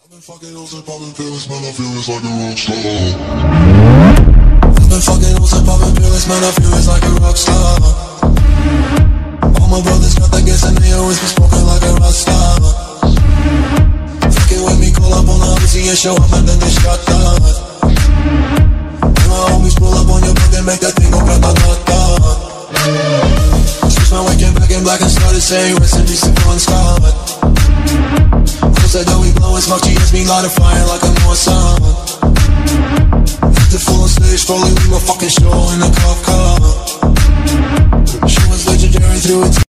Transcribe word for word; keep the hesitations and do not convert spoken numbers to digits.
I've been fucking hoes and popping pills, man, I feel it's like a rock star. I've been fucking hoes and popping pills, man, I feel it's like a rock star. All my brothers got that gas and they always be smoking like a rock star. Fucking with me, call up on the Uzi and show up and then they shot down. And my homies pull up on your block and make that thing go grata-ta-ta. Switch my waking back in black and started saying rest in peace to Bon Scott. Said that we blowin' smoke, G S me light a fire like a North Sun. The full on stage, probably we were fucking show in a cop car. She was legendary through it.